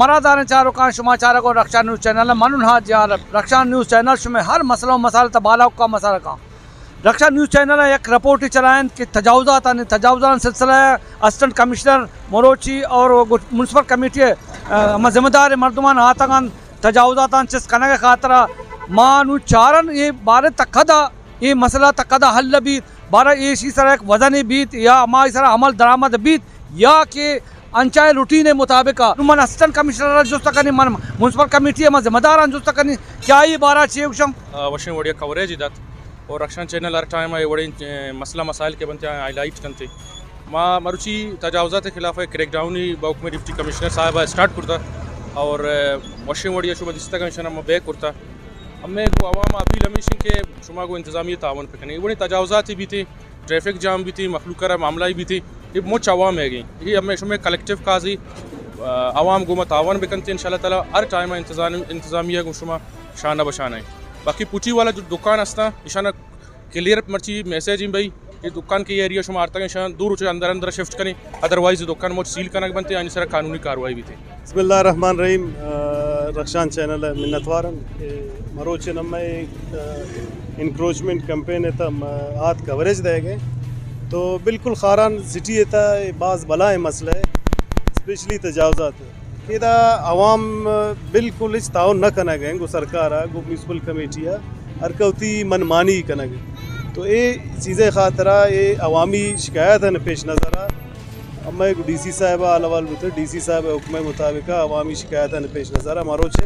مرادان چارکان شما چارکو رکشا news channel منون ها جار رکشا نیوز چینل شما ہر مسئلہ و مسائل تبالا کا مسئلہ کا رکشا نیوز چینل ایک رپورٹ چلائیں کہ تجاوزات سلسلہ اسسٹنٹ کمشنر مروچی اور منسپل کمیٹی ذمہ دار مردمان آتگان تجاوزات چس کنگ خاطرہ مانو چارن یہ بارے تقدا یہ مسئلہ تقدا حل بیت بارہ یہ سر ایک وزنی بیت یا ہماری سر عمل درآمد بیت یا کہ انچائے روٹین مطابق من اسسٹنٹ کمشنر جو تکنی من منسپل کمیٹی من ذمہ داران جو تکنی کیا یہ بارہ چیئے وشم وشن وڑیا کوریج دات اور رکشان چینل ہر ٹائم ہے وڑی مسئلہ مسائل کے بنتے ہیں ہائی لائٹ کرتے ماں مروچی تجاوزات کے خلاف کریک ڈاؤن ہی باؤک میں ڈپٹی کمشنر صاحب اسٹارٹ کرتا اور وشن وڑیا شما دستا کمشنر میں بیک کرتا ہمیں کو عوام اپیل ہمیشہ کہ شما کو انتظامیہ تعاون پہ کریں وڑی تجاوزات بھی تھی ٹریفک جام بھی تھی مخلوقہ معاملہ بھی تھی یہ مچ عوام ہے گئی یہ ہمیں شما کلیکٹیو کازی عوام کو تعاون بھی کرتے ہیں انشاءاللہ تعالی ہر ٹائم انتظامیہ کو شما شانہ بشانہ ہے باقی پوچی والا جو دکان ہستا اشانہ کلیئر مرچی میسیج بھائی یہ دکان کی ایریا شما آرتا ہے دور ہو اندر شفٹ کریں ادروائز دکان موچ سیل کرنا بنتے ہیں سر قانونی کاروائی بھی تھی بسم اللہ الرحمن الرحیم رکشان چینل منت وارن مروچ نما انکروچمنٹ کمپین ہے آت کوریج دے گئے تو بالکل خاران سٹی ہے بعض بلائے مسئلہ ہے اسپیشلی تجاوزات ہے کہ عوام بالکل اس تعاون نہ کرنا گئے گو سرکار گو میونسپل کمیٹی ہرکوتی منمانی کرنا گئے تو یہ چیزیں خاطرہ یہ عوامی شکایت ہے پیش نظر اما ایک ڈی سی صاحبہ علوال بتر ڈی سی صاحب حکم مطابق عوامی شکایت ہے پیش نظر ہمارو چھے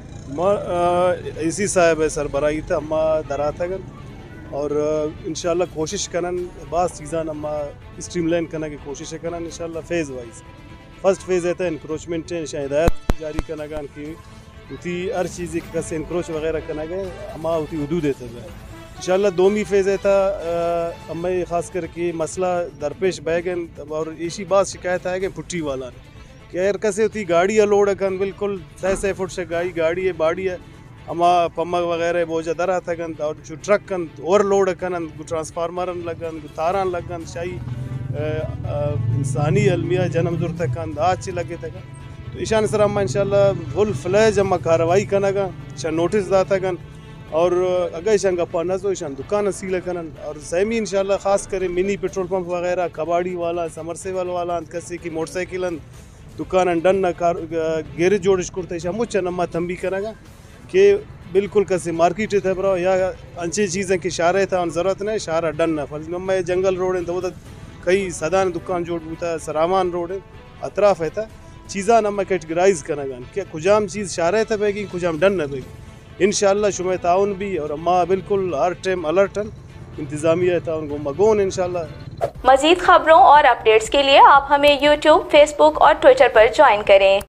اے سی صاحب سربراہی تھا اما درات گن اور انشاءاللہ کوشش کرن بعض چیزاں اما اسٹریم لائن کرنا کی کوشش کرن انشاءاللہ فیز وائز فرسٹ فیز ہے انکروچمنٹ ہدایت جاری کرنا گان کی اتی ہر چیز کیسے انکروچ وغیرہ کرنا گئے اما اتی حدود ہے انشاءاللہ دومی فیز ہے اما خاص کر کے مسئلہ درپیش بہ گئے اور ایسی بات شکایت آئے گئے پھٹی والا کہ اگر کیسے ہوتی گاڑی لوڈ کن بالکل 6 فٹ سے گاڑی ہے باڑی ہے اما پمک وغیرہ بوجھا درا تھگن اور جو ٹرک کن اوور لوڈ کنن ٹرانسفارمرن لگن تاران لگن شاہی انسانی علمیہ جنم ضرور تکن آج سے لگے تھگن تو ایشان سر اما انشاءاللہ فل فلیج اما کاروائی کرنا گا شاہ نوٹس دا تھگن اور اگر ایشان گپا نہ تو ایشان دکان سیل کرن اور سیمی انشاءاللہ خاص کرے منی پیٹرول پمپ وغیرہ کباڑی والا سمرسیبل والا کسی کی موٹر سائیکلن دکان ڈن گیرج جوڑش کرتا ایشان مچھا نما تنبی کرنا گا کہ بالکل کسی مارکیٹ تھے برو یا انچے چیزیں کہ شارع تھا ان ضرورت نہیں شارع ڈن نہ فرض میں جنگل روڈ ہیں تو کئی سدان دکان جوڑ بوتا سرامان روڈ اطراف ہے تھا چیزاں نما کیٹگرائز کرنا گا کہ کجام چیز شارع تھا بے گی کجام ڈن نہ بے گی انشاءاللہ شمع تعاون بھی اور اما بالکل ہر ٹائم الرٹن انتظامیہ تعاون کو مگون انشاءاللہ. مزید خبروں اور اپڈیٹس کے لیے آپ ہمیں یوٹیوب، فیس بک اور ٹویٹر پر جوائن کریں.